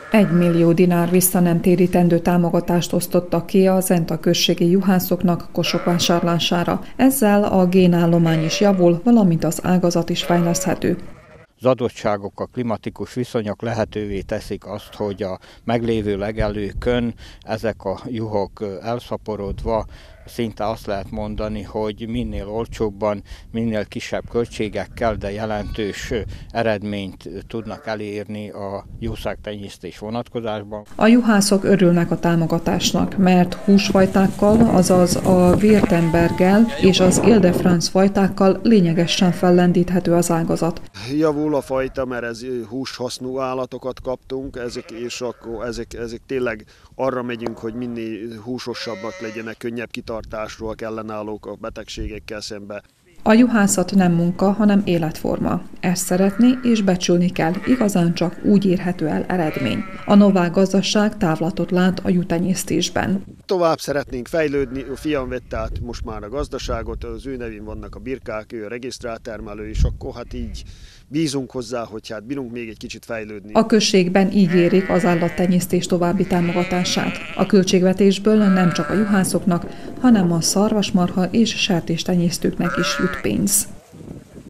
1 millió dinár visszanemtérítendő támogatást osztottak ki a Zenta községi juhászoknak kosok vásárlására. Ezzel a génállomány is javul, valamint az ágazat is fejleszthető. Az adottságok, a klimatikus viszonyok lehetővé teszik azt, hogy a meglévő legelőkön ezek a juhok elszaporodva szinte azt lehet mondani, hogy minél olcsóbban, minél kisebb költségekkel, de jelentős eredményt tudnak elérni a jószágtenyésztés vonatkozásban. A juhászok örülnek a támogatásnak, mert húsfajtákkal, azaz a Wirtemberggel és az Ile de France fajtákkal lényegesen fellendíthető az ágazat. Javul a fajta, mert ez húshasznú állatokat kaptunk, ezek tényleg arra megyünk, hogy minél húsosabbak legyenek, könnyebb kitartásról, ellenállók a betegségekkel szembe. A juhászat nem munka, hanem életforma. Ezt szeretni és becsülni kell, igazán csak úgy érhető el eredmény. A Novák gazdaság távlatot lát a juhtenyésztésben. Tovább szeretnénk fejlődni, a fiam vette át most már a gazdaságot, az ő nevén vannak a birkák, ő a regisztrált termelő, és akkor hát így bízunk hozzá, hogy hát bírunk még egy kicsit fejlődni. A községben ígérik az állattenyésztés további támogatását. A költségvetésből nem csak a juhászoknak, hanem a szarvasmarha és sertéstenyésztőknek is jut pénz.